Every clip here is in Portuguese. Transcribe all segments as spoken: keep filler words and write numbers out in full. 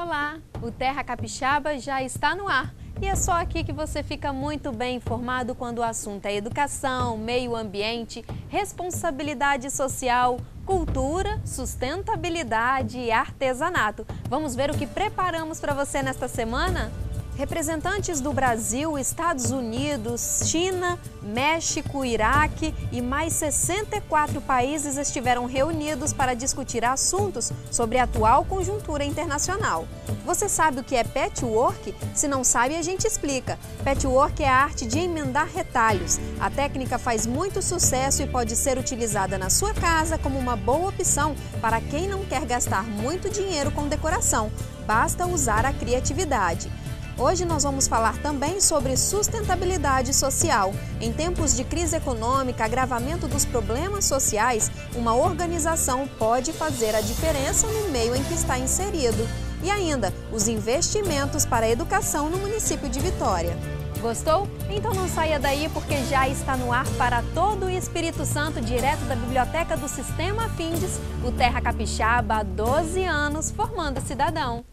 Olá, o Terra Capixaba já está no ar. E é só aqui que você fica muito bem informado quando o assunto é educação, meio ambiente, responsabilidade social, cultura, sustentabilidade e artesanato. Vamos ver o que preparamos para você nesta semana? Representantes do Brasil, Estados Unidos, China, México, Iraque e mais sessenta e quatro países estiveram reunidos para discutir assuntos sobre a atual conjuntura internacional. Você sabe o que é patchwork? Se não sabe, a gente explica. Patchwork é a arte de emendar retalhos. A técnica faz muito sucesso e pode ser utilizada na sua casa como uma boa opção para quem não quer gastar muito dinheiro com decoração. Basta usar a criatividade. Hoje nós vamos falar também sobre sustentabilidade social. Em tempos de crise econômica, agravamento dos problemas sociais, uma organização pode fazer a diferença no meio em que está inserido. E ainda, os investimentos para a educação no município de Vitória. Gostou? Então não saia daí porque já está no ar para todo o Espírito Santo, direto da Biblioteca do Sistema Findes, o Terra Capixaba há doze anos formando cidadão.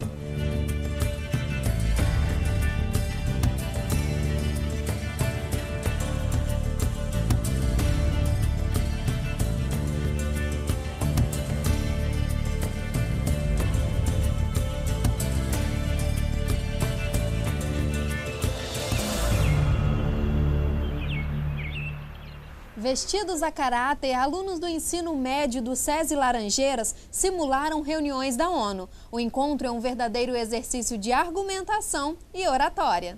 Vestidos a caráter, alunos do ensino médio do SESI Laranjeiras simularam reuniões da ONU. O encontro é um verdadeiro exercício de argumentação e oratória.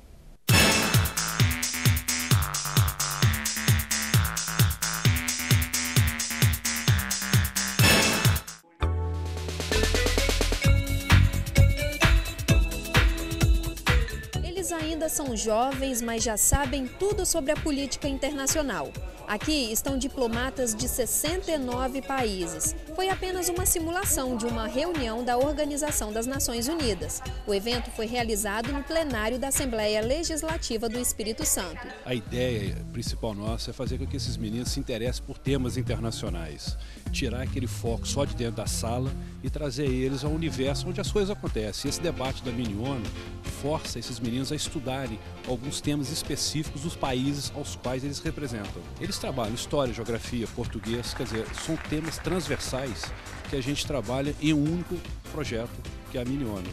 Eles ainda são jovens, mas já sabem tudo sobre a política internacional. Aqui estão diplomatas de sessenta e nove países. Foi apenas uma simulação de uma reunião da Organização das Nações Unidas. O evento foi realizado no plenário da Assembleia Legislativa do Espírito Santo. A ideia principal nossa é fazer com que esses meninos se interessem por temas internacionais. Tirar aquele foco só de dentro da sala e trazer eles ao universo onde as coisas acontecem. Esse debate da mini-ONU força esses meninos a estudarem alguns temas específicos dos países aos quais eles representam. Eles trabalham história, geografia, português, quer dizer, são temas transversais que a gente trabalha em um único projeto, que é a mini-ONU.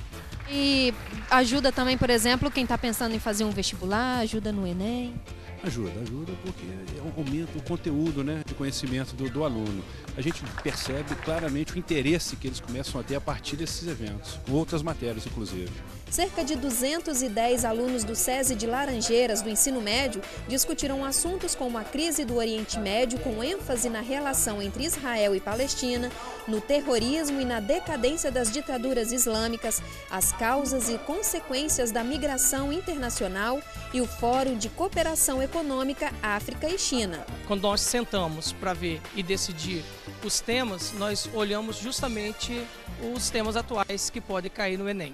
E ajuda também, por exemplo, quem está pensando em fazer um vestibular, ajuda no Enem? Ajuda, ajuda porque aumenta o conteúdo, né, de conhecimento do, do aluno. A gente percebe claramente o interesse que eles começam a ter a partir desses eventos, com outras matérias inclusive. Cerca de duzentos e dez alunos do SESI de Laranjeiras, do ensino médio, discutirão assuntos como a crise do Oriente Médio, com ênfase na relação entre Israel e Palestina, no terrorismo e na decadência das ditaduras islâmicas, as causas e consequências da migração internacional e o Fórum de Cooperação Econômica África e China. Quando nós sentamos para ver e decidir os temas, nós olhamos justamente os temas atuais que podem cair no Enem.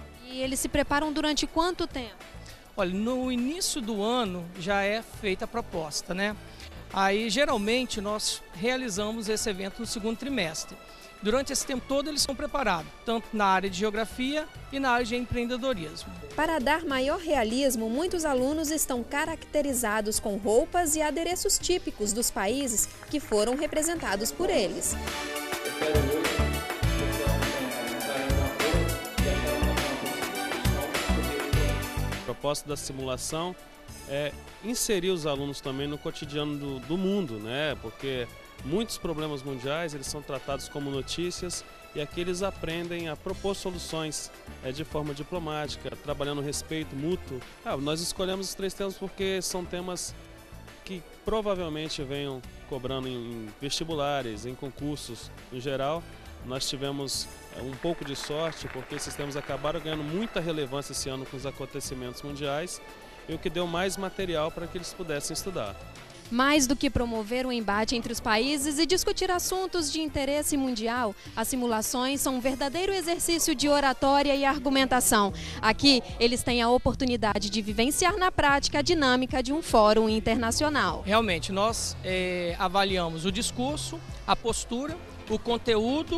E eles se preparam durante quanto tempo? Olha, no início do ano já é feita a proposta, né? Aí, geralmente, nós realizamos esse evento no segundo trimestre. Durante esse tempo todo, eles são preparados, tanto na área de geografia e na área de empreendedorismo. Para dar maior realismo, muitos alunos estão caracterizados com roupas e adereços típicos dos países que foram representados por eles. A proposta da simulação é inserir os alunos também no cotidiano do, do mundo, né? Porque muitos problemas mundiais eles são tratados como notícias e aqui eles aprendem a propor soluções é, de forma diplomática, trabalhando respeito mútuo. Ah, nós escolhemos os três temas porque são temas que provavelmente venham cobrando em vestibulares, em concursos em geral. Nós tivemos é, um pouco de sorte porque esses temas acabaram ganhando muita relevância esse ano com os acontecimentos mundiais e o que deu mais material para que eles pudessem estudar. Mais do que promover um embate entre os países e discutir assuntos de interesse mundial, as simulações são um verdadeiro exercício de oratória e argumentação. Aqui, eles têm a oportunidade de vivenciar na prática a dinâmica de um fórum internacional. Realmente, nós é, avaliamos o discurso, a postura, o conteúdo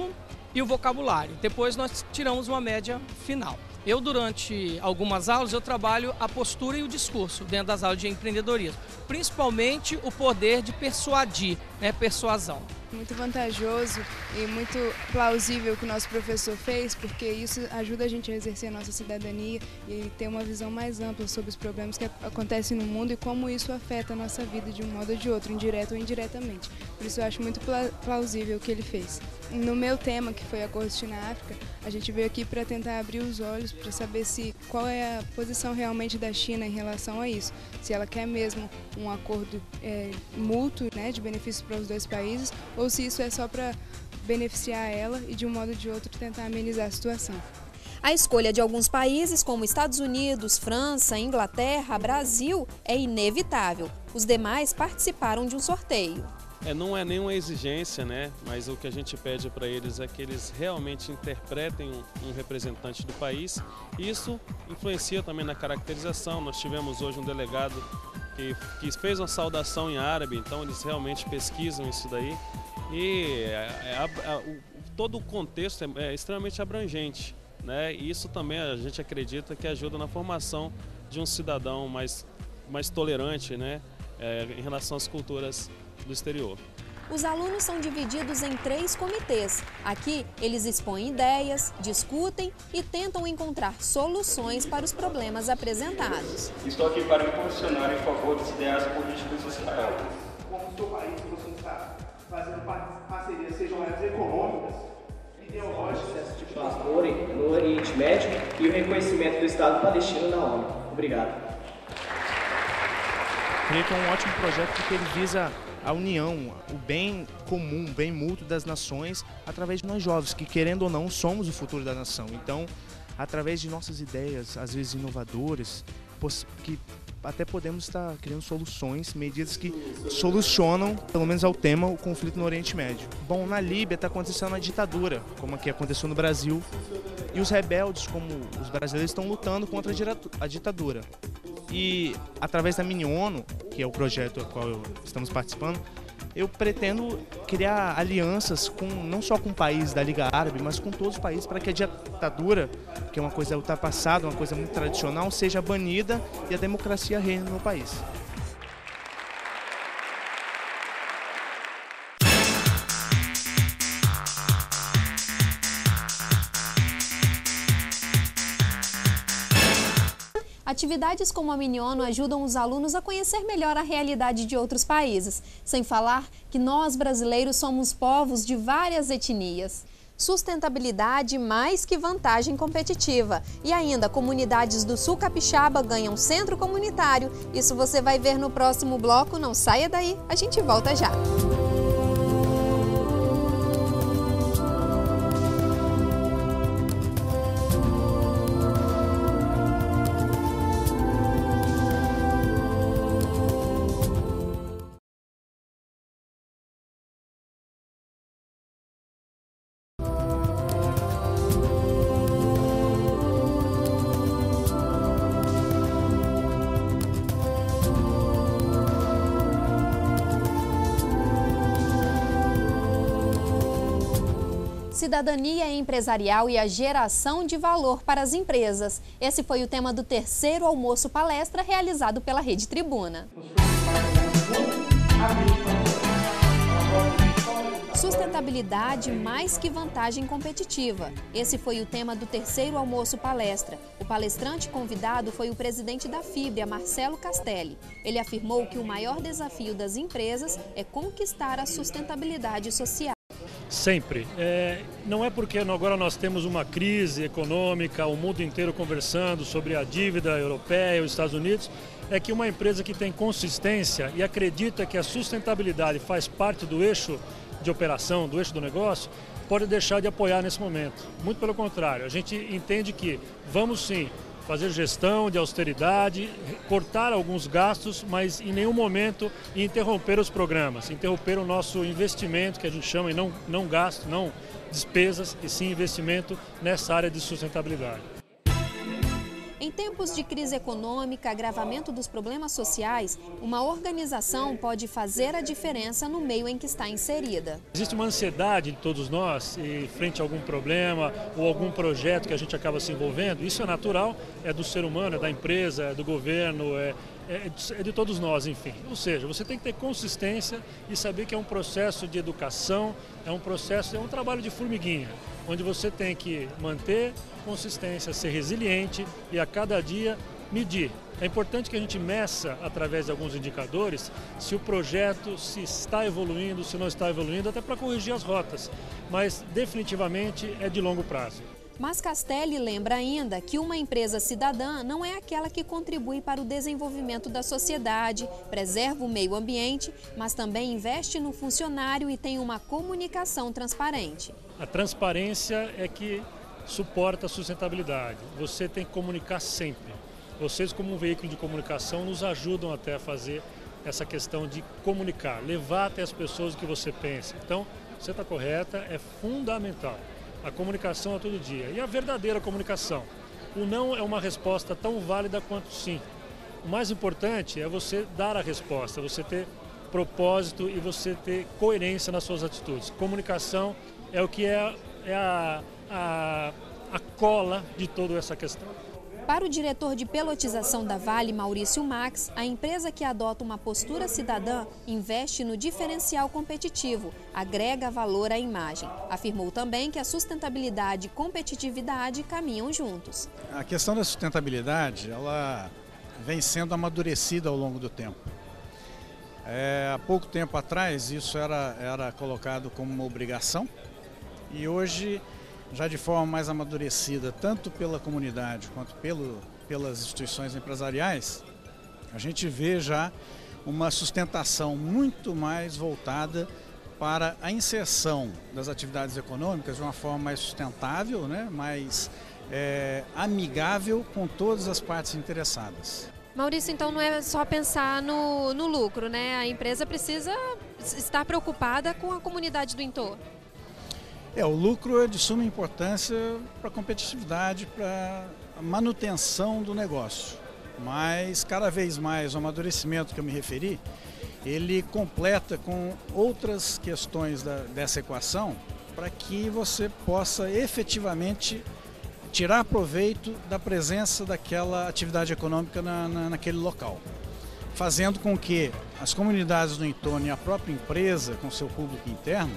e o vocabulário. Depois nós tiramos uma média final. Eu, durante algumas aulas, eu trabalho a postura e o discurso dentro das aulas de empreendedorismo, principalmente o poder de persuadir, né, persuasão. Muito vantajoso e muito plausível o que o nosso professor fez, porque isso ajuda a gente a exercer a nossa cidadania e ter uma visão mais ampla sobre os problemas que acontecem no mundo e como isso afeta a nossa vida de um modo ou de outro, indireto ou indiretamente. Por isso eu acho muito plausível o que ele fez. No meu tema, que foi acordos China-África, a gente veio aqui para tentar abrir os olhos, para saber se qual é a posição realmente da China em relação a isso. Se ela quer mesmo um acordo é, mútuo, né, de benefícios para os dois países, ou se isso é só para beneficiar ela e de um modo ou de outro tentar amenizar a situação. A escolha de alguns países, como Estados Unidos, França, Inglaterra, Brasil, é inevitável. Os demais participaram de um sorteio. É, não é nenhuma exigência, né? Mas o que a gente pede para eles é que eles realmente interpretem um, um representante do país. Isso influencia também na caracterização. Nós tivemos hoje um delegado que, que fez uma saudação em árabe, então eles realmente pesquisam isso daí. E é, é, é, o, todo o contexto é, é extremamente abrangente, né? E isso também a gente acredita que ajuda na formação de um cidadão mais, mais tolerante, né? É, em relação às culturas do exterior. Os alunos são divididos em três comitês. Aqui, eles expõem ideias, discutem e tentam encontrar soluções para os problemas apresentados. Estou aqui para me posicionar em favor dos ideais políticos de Israel. Como o seu país, você está fazendo parcerias, sejam elas econômicas, ideológicas, de paz no Oriente Médio e o reconhecimento do Estado palestino na ONU. Obrigado. Creio que é um ótimo projeto porque ele visa a união, o bem comum, o bem mútuo das nações através de nós jovens, que querendo ou não somos o futuro da nação. Então, através de nossas ideias, às vezes inovadoras, que até podemos estar criando soluções, medidas que solucionam, pelo menos ao tema, o conflito no Oriente Médio. Bom, na Líbia está acontecendo uma ditadura, como aqui aconteceu no Brasil, e os rebeldes, como os brasileiros, estão lutando contra a ditadura. E através da Mini ONU, que é o projeto ao qual estamos participando, eu pretendo criar alianças com, não só com países da Liga Árabe, mas com todos os países, para que a ditadura, que é uma coisa ultrapassada, uma coisa muito tradicional, seja banida e a democracia reine no país. Atividades como a Mini ONU ajudam os alunos a conhecer melhor a realidade de outros países, sem falar que nós brasileiros somos povos de várias etnias. Sustentabilidade mais que vantagem competitiva. E ainda, comunidades do Sul Capixaba ganham centro comunitário. Isso você vai ver no próximo bloco, não saia daí, a gente volta já. Cidadania empresarial e a geração de valor para as empresas. Esse foi o tema do terceiro almoço palestra realizado pela Rede Tribuna. Sustentabilidade mais que vantagem competitiva. Esse foi o tema do terceiro almoço palestra. O palestrante convidado foi o presidente da Fibria, Marcelo Castelli. Ele afirmou que o maior desafio das empresas é conquistar a sustentabilidade social. Sempre. É, não é porque agora nós temos uma crise econômica, o mundo inteiro conversando sobre a dívida europeia e os Estados Unidos, é que uma empresa que tem consistência e acredita que a sustentabilidade faz parte do eixo de operação, do eixo do negócio, pode deixar de apoiar nesse momento. Muito pelo contrário, a gente entende que vamos sim fazer gestão de austeridade, cortar alguns gastos, mas em nenhum momento interromper os programas, interromper o nosso investimento, que a gente chama, e não, não gasto, não despesas, e sim investimento nessa área de sustentabilidade. Em Em tempos de crise econômica, agravamento dos problemas sociais, uma organização pode fazer a diferença no meio em que está inserida. Existe uma ansiedade de todos nós e frente a algum problema ou algum projeto que a gente acaba se envolvendo. Isso é natural, é do ser humano, é da empresa, é do governo, é, é de todos nós, enfim. Ou seja, você tem que ter consistência e saber que é um processo de educação, é um processo, é um trabalho de formiguinha, onde você tem que manter consistência, ser resiliente e a cada dia medir. É importante que a gente meça, através de alguns indicadores, se o projeto se está evoluindo, se não está evoluindo, até para corrigir as rotas, mas definitivamente é de longo prazo. Mas Castelli lembra ainda que uma empresa cidadã não é aquela que contribui para o desenvolvimento da sociedade, preserva o meio ambiente, mas também investe no funcionário e tem uma comunicação transparente. A transparência é que suporta a sustentabilidade. Você tem que comunicar sempre. Vocês, como um veículo de comunicação, nos ajudam até a fazer essa questão de comunicar, levar até as pessoas o que você pensa. Então, você está correta, é fundamental. A comunicação é todo dia. E a verdadeira comunicação. O não é uma resposta tão válida quanto o sim. O mais importante é você dar a resposta, você ter propósito e você ter coerência nas suas atitudes. Comunicação é o que é, é a, a, a cola de toda essa questão. Para o diretor de pelotização da Vale, Maurício Max, a empresa que adota uma postura cidadã investe no diferencial competitivo, agrega valor à imagem. Afirmou também que a sustentabilidade e competitividade caminham juntos. A questão da sustentabilidade, ela vem sendo amadurecida ao longo do tempo. É, há pouco tempo atrás isso era, era colocado como uma obrigação e hoje, já de forma mais amadurecida, tanto pela comunidade quanto pelo, pelas instituições empresariais, a gente vê já uma sustentação muito mais voltada para a inserção das atividades econômicas de uma forma mais sustentável, né, mais é, amigável com todas as partes interessadas. Maurício, então não é só pensar no, no lucro, né? A empresa precisa estar preocupada com a comunidade do entorno. É, o lucro é de suma importância para a competitividade, para a manutenção do negócio. Mas cada vez mais o amadurecimento que eu me referi, ele completa com outras questões da, dessa equação para que você possa efetivamente tirar proveito da presença daquela atividade econômica na, na, naquele local, fazendo com que as comunidades do entorno e a própria empresa, com seu público interno,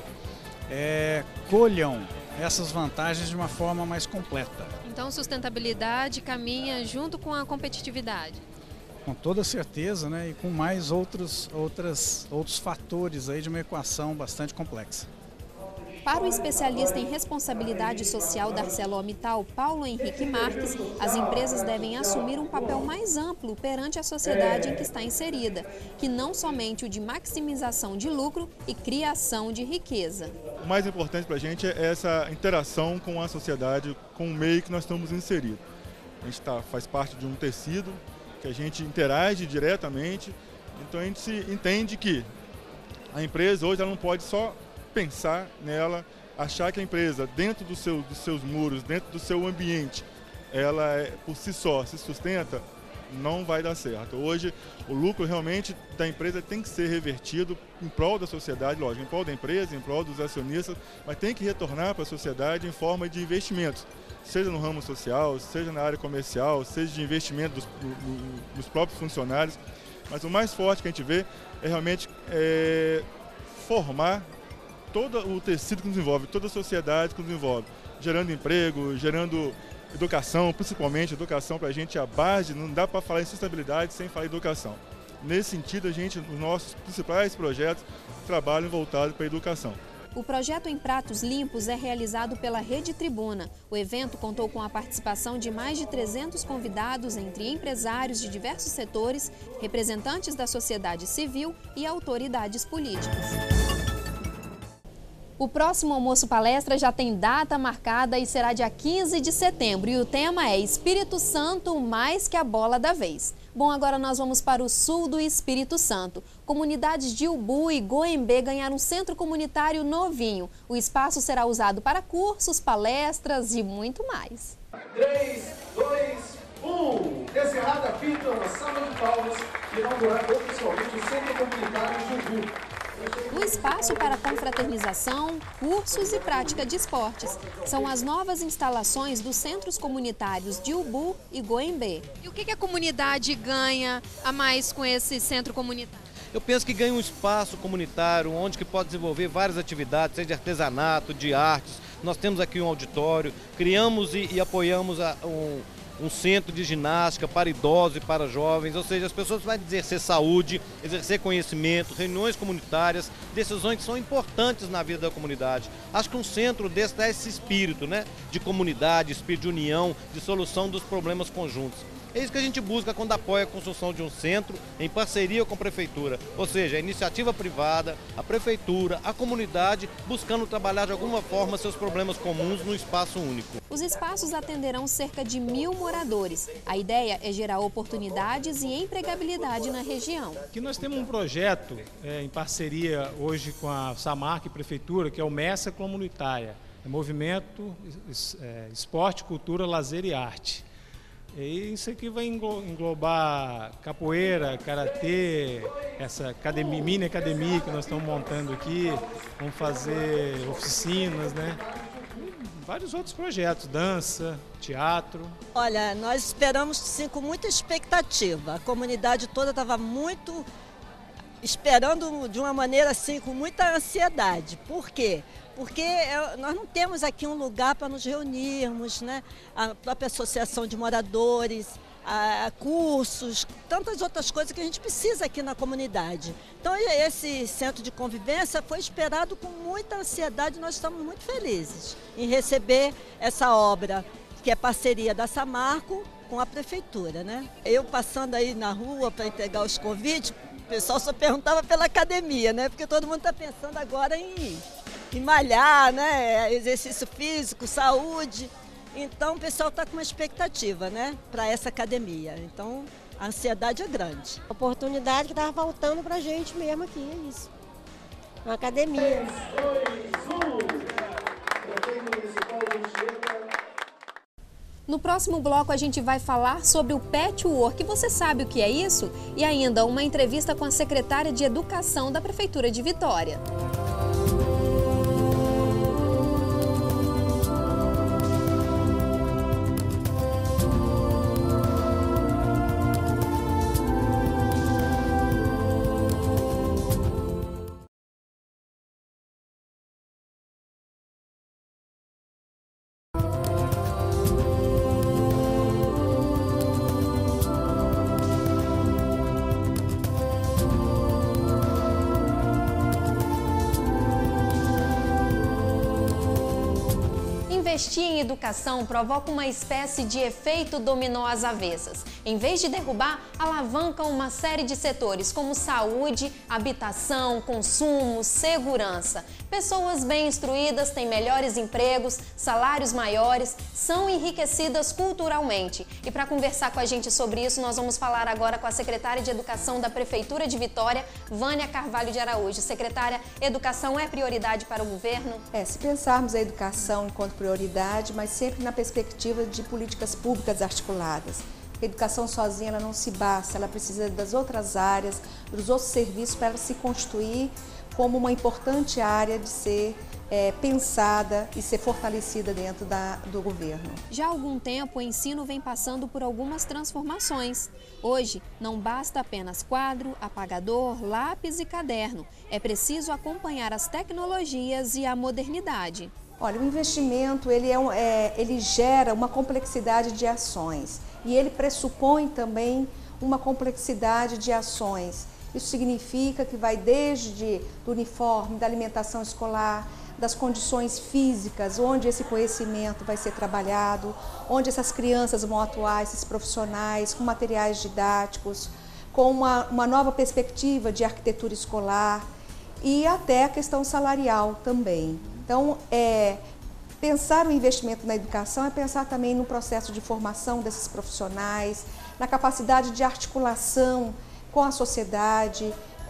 É, colham essas vantagens de uma forma mais completa. Então, sustentabilidade caminha junto com a competitividade? Com toda certeza, né? E com mais outros, outras, outros fatores aí de uma equação bastante complexa. Para o especialista em responsabilidade social da ArcelorMittal, Paulo Henrique Marques, as empresas devem assumir um papel mais amplo perante a sociedade em que está inserida, que não somente o de maximização de lucro e criação de riqueza. O mais importante para a gente é essa interação com a sociedade, com o meio que nós estamos inseridos. A gente tá, faz parte de um tecido que a gente interage diretamente, então a gente se entende que a empresa hoje ela não pode só pensar nela, achar que a empresa, dentro do seu, dos seus muros, dentro do seu ambiente, ela é, por si só se sustenta, não vai dar certo. Hoje, o lucro realmente da empresa tem que ser revertido em prol da sociedade, lógico, em prol da empresa, em prol dos acionistas, mas tem que retornar para a sociedade em forma de investimentos, seja no ramo social, seja na área comercial, seja de investimento dos, dos próprios funcionários. Mas o mais forte que a gente vê é realmente é, formar todo o tecido que nos envolve, toda a sociedade que nos envolve, gerando emprego, gerando educação, principalmente educação para a gente é a base, não dá para falar em sustentabilidade sem falar em educação. Nesse sentido, a gente, os nossos principais projetos trabalham voltados para a educação. O projeto Em Pratos Limpos é realizado pela Rede Tribuna. O evento contou com a participação de mais de trezentos convidados, entre empresários de diversos setores, representantes da sociedade civil e autoridades políticas. O próximo Almoço Palestra já tem data marcada e será dia quinze de setembro. E o tema é Espírito Santo mais que a bola da vez. Bom, agora nós vamos para o sul do Espírito Santo. Comunidades de Ubu e Goembê ganharam um centro comunitário novinho. O espaço será usado para cursos, palestras e muito mais. três, dois, Um, encerrada a fita, uma salva de palmas e inaugurado oficialmente o Centro Comunitário de Ubu. Um espaço para confraternização, cursos e prática de esportes. São as novas instalações dos centros comunitários de Ubu e Goimbê. E o que a comunidade ganha a mais com esse centro comunitário? Eu penso que ganha um espaço comunitário onde que pode desenvolver várias atividades, seja de artesanato, de artes. Nós temos aqui um auditório, criamos e, e apoiamos a, um, um centro de ginástica para idosos e para jovens, ou seja, as pessoas vão exercer saúde, exercer conhecimento, reuniões comunitárias, decisões que são importantes na vida da comunidade. Acho que um centro desse dá esse espírito, né, de comunidade, espírito de união, de solução dos problemas conjuntos. É isso que a gente busca quando apoia a construção de um centro em parceria com a prefeitura, ou seja, a iniciativa privada, a prefeitura, a comunidade, buscando trabalhar de alguma forma seus problemas comuns num espaço único. Os espaços atenderão cerca de mil moradores. A ideia é gerar oportunidades e empregabilidade na região. Aqui nós temos um projeto é, em parceria hoje com a Samarc e Prefeitura, que é o Messa Comunitária, é Movimento é, Esporte, Cultura, Lazer e Arte. E isso aqui vai englobar capoeira, karatê, essa academia, mini academia que nós estamos montando aqui, vamos fazer oficinas, né? Vários outros projetos, dança, teatro. Olha, nós esperamos sim com muita expectativa. A comunidade toda estava muito esperando de uma maneira assim, com muita ansiedade. Por quê? Porque nós não temos aqui um lugar para nos reunirmos, né? A própria associação de moradores, a, a cursos, tantas outras coisas que a gente precisa aqui na comunidade. Então esse centro de convivência foi esperado com muita ansiedade, nós estamos muito felizes em receber essa obra, que é parceria da Samarco com a prefeitura, né? Eu passando aí na rua para entregar os convites, o pessoal só perguntava pela academia, né? Porque todo mundo está pensando agora em... em malhar, né? Exercício físico, saúde. Então o pessoal está com uma expectativa, né, para essa academia. Então a ansiedade é grande. A oportunidade que estava faltando para a gente mesmo aqui, é isso. Uma academia. três, dois, um. No próximo bloco a gente vai falar sobre o patchwork. Você sabe o que é isso? E ainda uma entrevista com a secretária de Educação da Prefeitura de Vitória. Investir em educação provoca uma espécie de efeito dominó às avessas. Em vez de derrubar, alavanca uma série de setores como saúde, habitação, consumo, segurança. Pessoas bem instruídas têm melhores empregos, salários maiores, são enriquecidas culturalmente. E para conversar com a gente sobre isso, nós vamos falar agora com a secretária de Educação da Prefeitura de Vitória, Vânia Carvalho de Araújo. Secretária, educação é prioridade para o governo? É, se pensarmos a educação enquanto prioridade, mas sempre na perspectiva de políticas públicas articuladas. A educação sozinha ela não se basta, ela precisa das outras áreas, dos outros serviços para ela se constituir como uma importante área de ser é, pensada e ser fortalecida dentro da, do governo. Já há algum tempo, o ensino vem passando por algumas transformações. Hoje, não basta apenas quadro, apagador, lápis e caderno. É preciso acompanhar as tecnologias e a modernidade. Olha, o investimento ele, é, é, ele gera uma complexidade de ações e ele pressupõe também uma complexidade de ações. Isso significa que vai desde do uniforme, da alimentação escolar, das condições físicas, onde esse conhecimento vai ser trabalhado, onde essas crianças vão atuar, esses profissionais, com materiais didáticos, com uma, uma nova perspectiva de arquitetura escolar e até a questão salarial também. Então, é, pensar o investimento na educação é pensar também no processo de formação desses profissionais, na capacidade de articulação com a sociedade,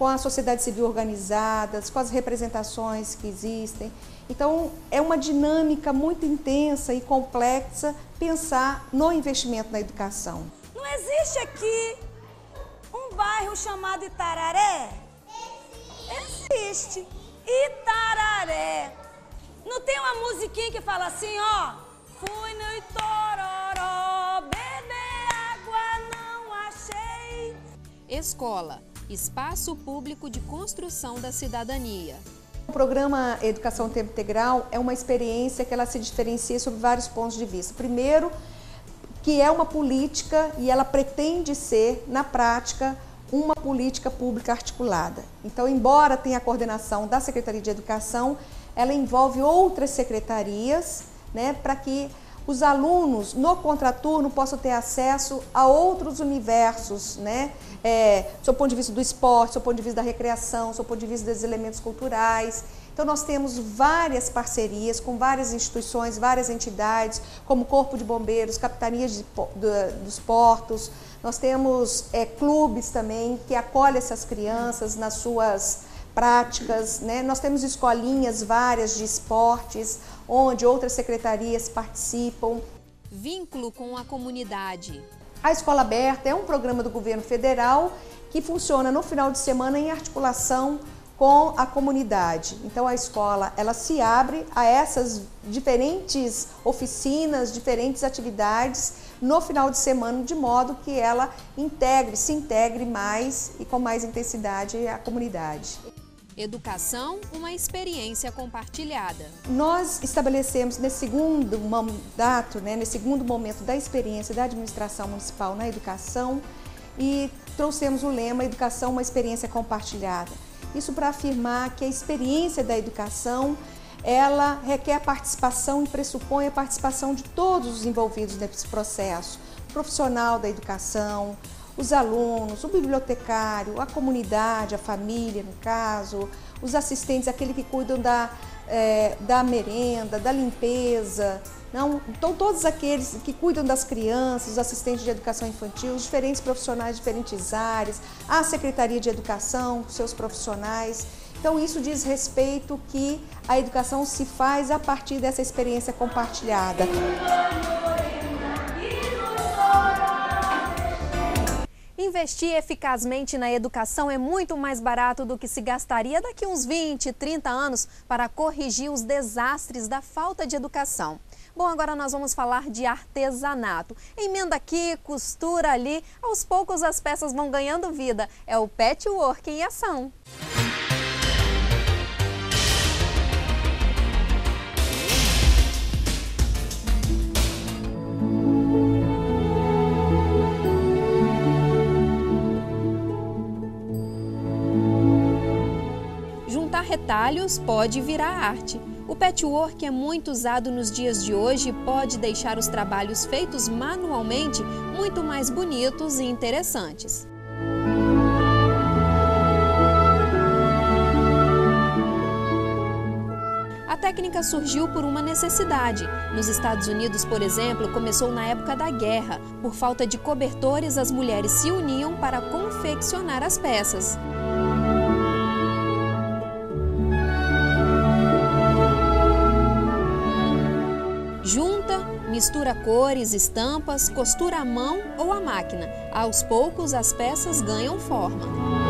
com a sociedade civil organizada, com as representações que existem. Então, é uma dinâmica muito intensa e complexa pensar no investimento na educação. Não existe aqui um bairro chamado Itararé? Existe. Itararé. Não tem uma musiquinha que fala assim, ó? Fui no Itororó, beber água não achei. Escola, espaço público de construção da cidadania. O programa Educação Tempo Integral é uma experiência que ela se diferencia sob vários pontos de vista. Primeiro, que é uma política e ela pretende ser, na prática, uma política pública articulada. Então, embora tenha a coordenação da Secretaria de Educação, ela envolve outras secretarias, né, para que os alunos no contraturno possam ter acesso a outros universos, né, é, do ponto de vista do esporte, do ponto de vista da recreação, do ponto de vista dos elementos culturais. Então, nós temos várias parcerias com várias instituições, várias entidades, como Corpo de Bombeiros, Capitanias de, do, dos Portos. Nós temos é, clubes também que acolhem essas crianças nas suas práticas, né? Nós temos escolinhas várias de esportes, onde outras secretarias participam. Vínculo com a comunidade. A Escola Aberta é um programa do governo federal que funciona no final de semana em articulação com a comunidade. Então a escola ela se abre a essas diferentes oficinas, diferentes atividades no final de semana, de modo que ela integre, se integre mais e com mais intensidade à comunidade. Educação, uma experiência compartilhada. Nós estabelecemos nesse segundo mandato, né, nesse segundo momento da experiência da administração municipal na educação e trouxemos o lema Educação, uma experiência compartilhada. Isso para afirmar que a experiência da educação, ela requer participação e pressupõe a participação de todos os envolvidos nesse processo. O profissional da educação, os alunos, o bibliotecário, a comunidade, a família, no caso, os assistentes, aqueles que cuidam da, é, da merenda, da limpeza. Não? Então, todos aqueles que cuidam das crianças, os assistentes de educação infantil, os diferentes profissionais de diferentes áreas, a Secretaria de Educação, seus profissionais. Então, isso diz respeito que a educação se faz a partir dessa experiência compartilhada. Investir eficazmente na educação é muito mais barato do que se gastaria daqui uns vinte, trinta anos para corrigir os desastres da falta de educação. Bom, agora nós vamos falar de artesanato. Emenda aqui, costura ali, aos poucos as peças vão ganhando vida. É o patchwork em ação. Juntar retalhos pode virar arte. O patchwork é muito usado nos dias de hoje e pode deixar os trabalhos feitos manualmente muito mais bonitos e interessantes. A técnica surgiu por uma necessidade. Nos Estados Unidos, por exemplo, começou na época da guerra. Por falta de cobertores, as mulheres se uniam para confeccionar as peças. Junta, mistura cores, estampas, costura à mão ou à máquina. Aos poucos, as peças ganham forma.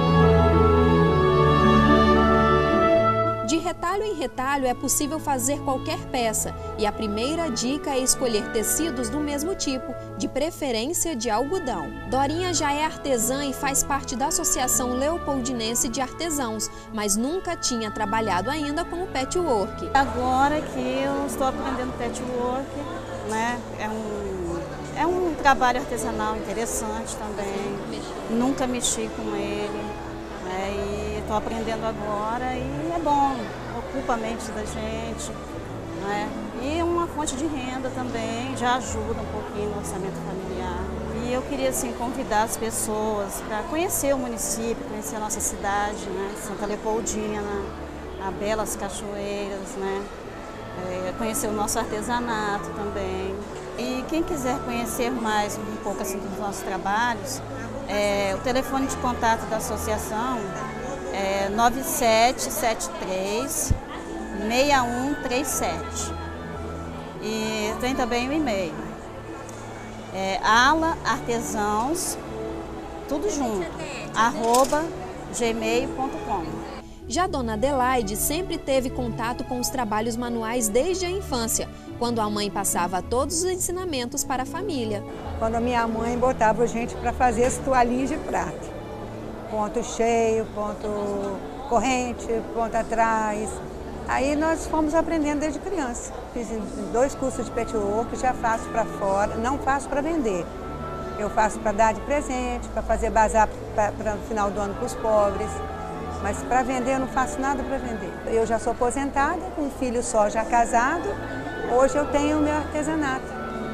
De retalho em retalho é possível fazer qualquer peça e a primeira dica é escolher tecidos do mesmo tipo, de preferência de algodão. Dorinha já é artesã e faz parte da Associação Leopoldinense de Artesãos, mas nunca tinha trabalhado ainda com o patchwork. Agora que eu estou aprendendo patchwork, né, é um, é um trabalho artesanal interessante também, nunca mexi com ele, né, e estou aprendendo agora e é bom, ocupa a mente da gente, né, e é uma fonte de renda também, já ajuda um pouquinho no orçamento familiar. E eu queria assim, convidar as pessoas para conhecer o município, conhecer a nossa cidade, né, Santa Leopoldina, a Belas Cachoeiras, né, é, conhecer o nosso artesanato também. E quem quiser conhecer mais um pouco assim, dos nossos trabalhos, é, o telefone de contato da associação é nove sete sete três, seis um três sete. E tem também o e-mail. É ala artesãos, tudo junto, arroba gmail ponto com. Já Dona Adelaide sempre teve contato com os trabalhos manuais desde a infância, quando a mãe passava todos os ensinamentos para a família. Quando a minha mãe botava a gente para fazer as toalhinhas de prata. Ponto cheio, ponto corrente, ponto atrás. Aí nós fomos aprendendo desde criança. Fiz dois cursos de patchwork, já faço para fora, não faço para vender. Eu faço para dar de presente, para fazer bazar para no final do ano para os pobres. Mas para vender eu não faço nada para vender. Eu já sou aposentada, com um filho só já casado. Hoje eu tenho o meu artesanato.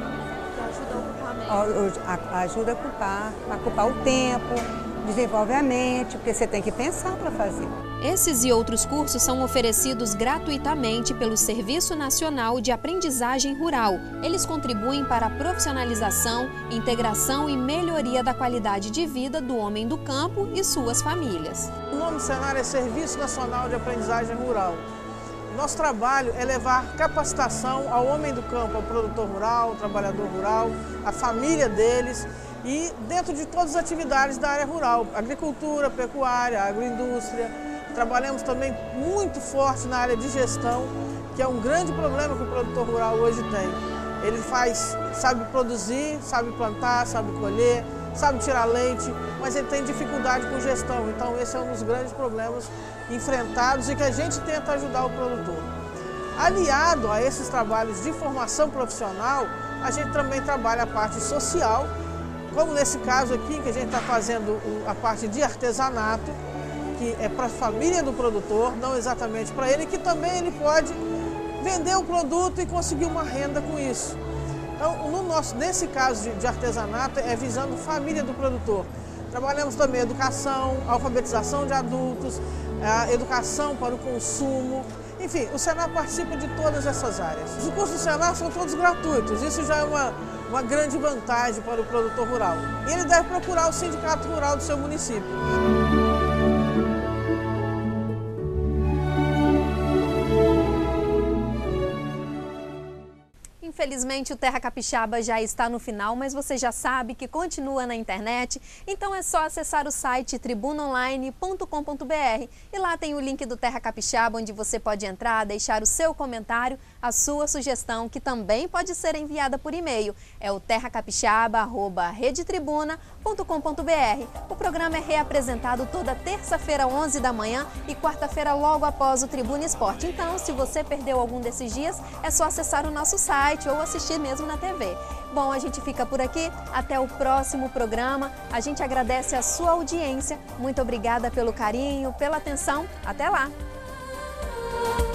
Ajuda a ocupar, a ocupar o tempo, desenvolve a mente, porque você tem que pensar para fazer. Esses e outros cursos são oferecidos gratuitamente pelo Serviço Nacional de Aprendizagem Rural. Eles contribuem para a profissionalização, integração e melhoria da qualidade de vida do homem do campo e suas famílias. O nome do Senar é Serviço Nacional de Aprendizagem Rural. Nosso trabalho é levar capacitação ao homem do campo, ao produtor rural, ao trabalhador rural, à família deles e dentro de todas as atividades da área rural, agricultura, pecuária, agroindústria. Trabalhamos também muito forte na área de gestão, que é um grande problema que o produtor rural hoje tem. Ele faz, sabe produzir, sabe plantar, sabe colher, sabe tirar leite, mas ele tem dificuldade com gestão. Então esse é um dos grandes problemas enfrentados e que a gente tenta ajudar o produtor. Aliado a esses trabalhos de formação profissional, a gente também trabalha a parte social, como nesse caso aqui, que a gente está fazendo a parte de artesanato, que é para a família do produtor, não exatamente para ele, que também ele pode vender o produto e conseguir uma renda com isso. Então, no nosso, nesse caso de, de artesanato, é visando a família do produtor. Trabalhamos também educação, alfabetização de adultos, a educação para o consumo. Enfim, o Senar participa de todas essas áreas. Os cursos do Senar são todos gratuitos, isso já é uma, uma grande vantagem para o produtor rural. E ele deve procurar o sindicato rural do seu município. Infelizmente, o Terra Capixaba já está no final, mas você já sabe que continua na internet, então é só acessar o site tribuna online ponto com ponto br e lá tem o link do Terra Capixaba, onde você pode entrar, deixar o seu comentário, a sua sugestão, que também pode ser enviada por e-mail. É o terra capixaba arroba rede tribuna ponto com ponto br. O programa é reapresentado toda terça-feira, onze da manhã e quarta-feira, logo após o Tribuna Esporte. Então, se você perdeu algum desses dias, é só acessar o nosso site ou assistir mesmo na T V. Bom, a gente fica por aqui. Até o próximo programa. A gente agradece a sua audiência. Muito obrigada pelo carinho, pela atenção. Até lá!